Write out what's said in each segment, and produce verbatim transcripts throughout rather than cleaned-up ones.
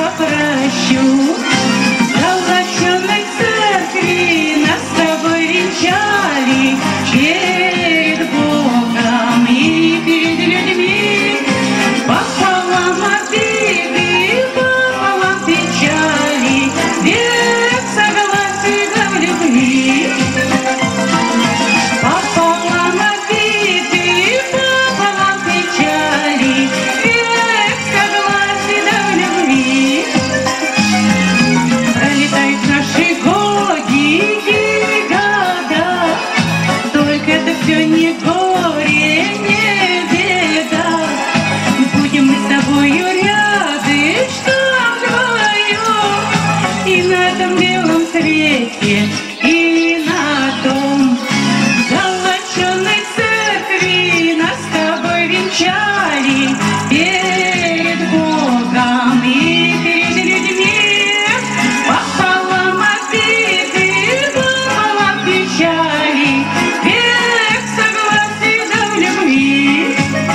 попрощу. В золоченой церкви нас с тобой венчали перед Богом и перед людьми. Пополам обиды, пополам печали, век согласия да в любви. Пополам обиды, пополам печали, век согласия да в любви. Пролетают наши годики, года, только это все не горе, не беда. Будем мы с тобою рядышком вдвоем и на этом белом свете, и на том. В золоченой церкви нас с тобой венчали перед Богом и перед людьми. Пополам обиды, пополам печали, век согласия да в любви.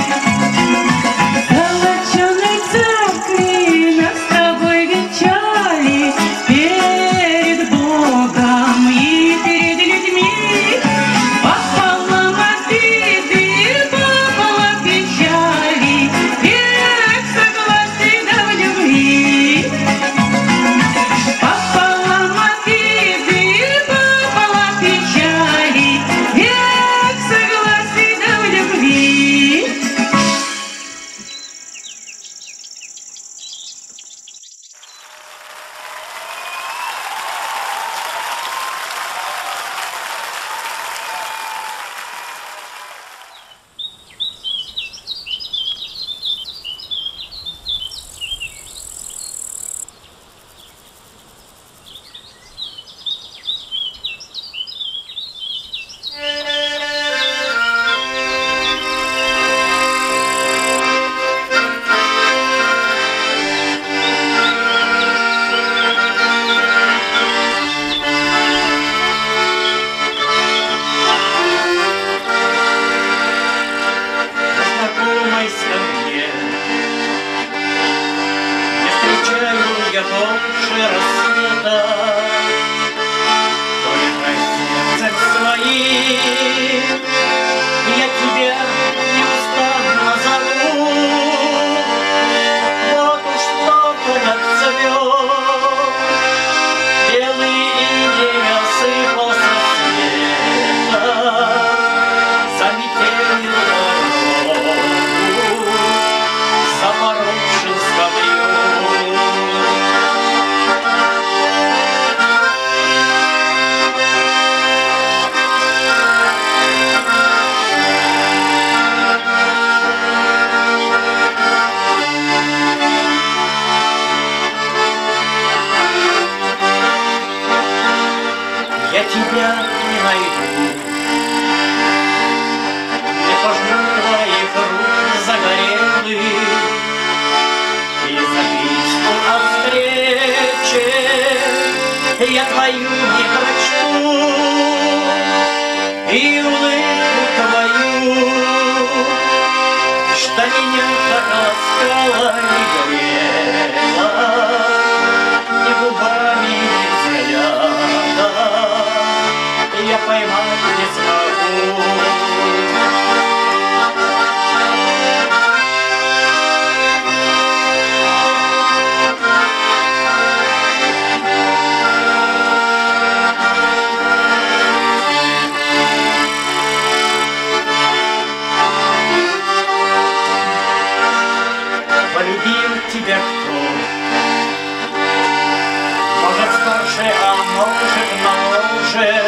В золоченой церкви нас с тобой венчали перед Богом и перед людьми. Пополам обиды, пополам печали, век согласия да в любви. Пополам обиды, пополам печали, век согласия да в любви. Знакомайся мне, не встречаю я больше рассвета, только сердцем своим я тебя неустанно зову. Вот уж только расцвет белый иней осыпался света, заметелил дорогу, запорошил скамью. Я тебя не найду, не пожму твоих рук загорелых и записку о встрече я твою не прочту, и улыбку твою, что меня так ласкала и грела, ни губами, ни взглядом я поймать не смогу. Полюбил тебя кто? Может, старше, а может, моложе.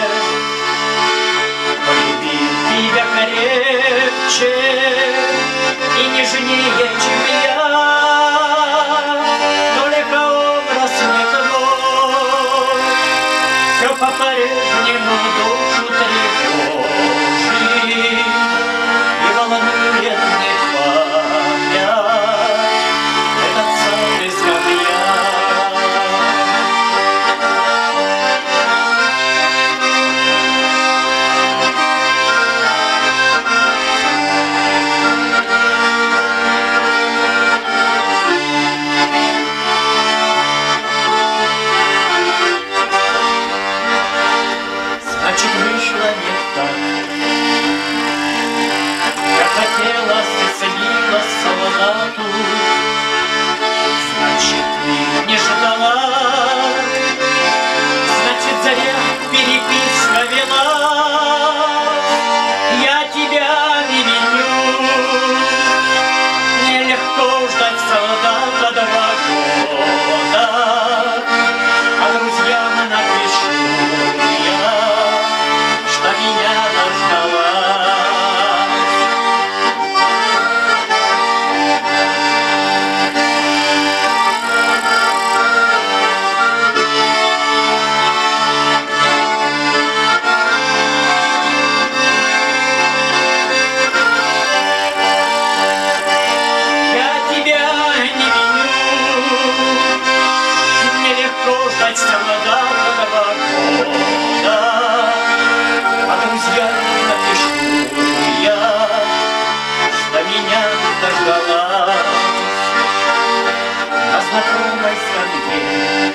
Полюбил тебя крепче и нежнее, чем я. Только образ не твой, все по-прежнему душу тревожит и волнует мне память этот сад из камня. целого года. А друзьям напишу я, что меня дождалась на знакомой скамье.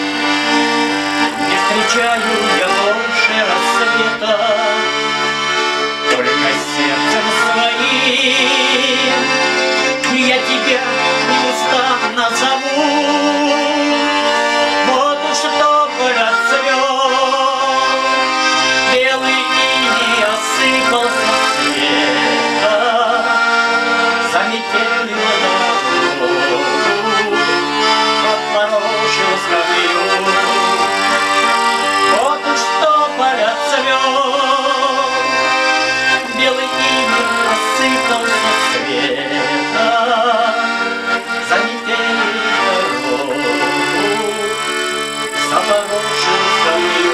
Не встречаю я больше рассвета, только сердцем своим я тебя неустанно зову. Вот уж только расцвет белый иней, осыпался света, заметели дорогу, отморожил скамью. Вот уж только расцвет белый иней, осыпался света, заметели дорогу, запорошил скамью.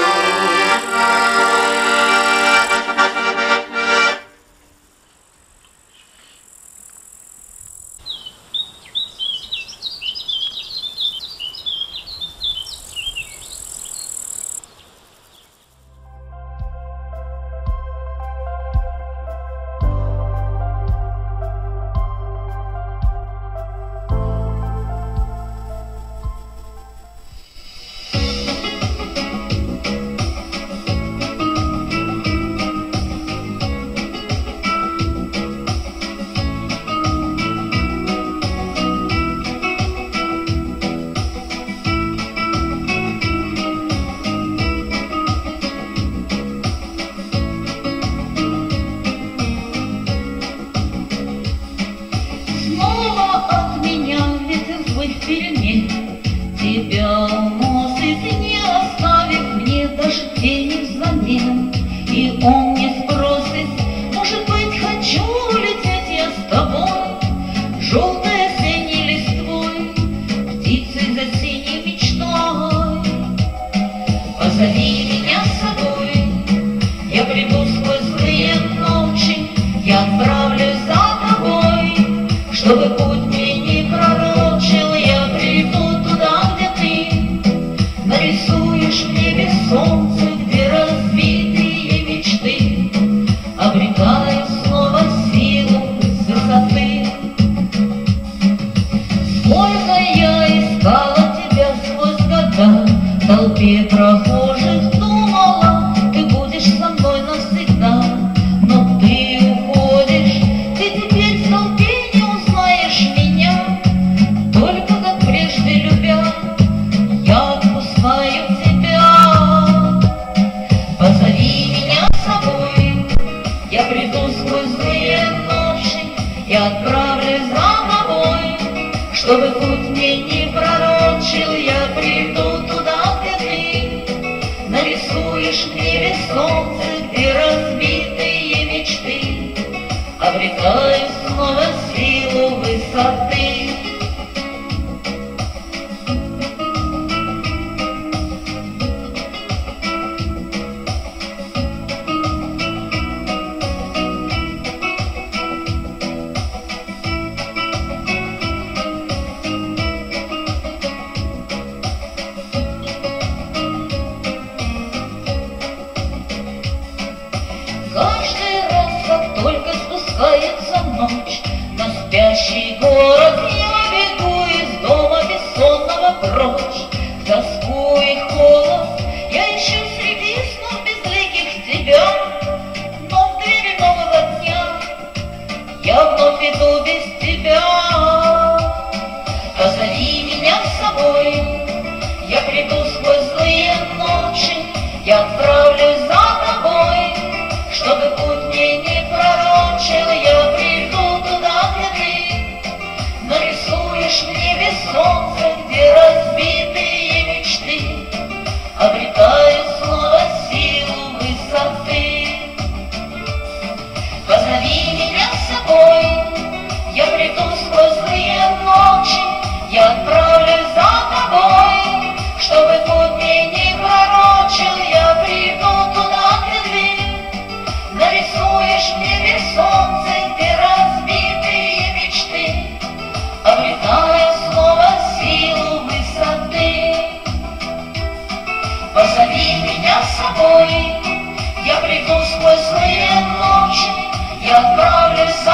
Обретая снова силу тобой. Я приду сквозь злые ночи, я отправлюсь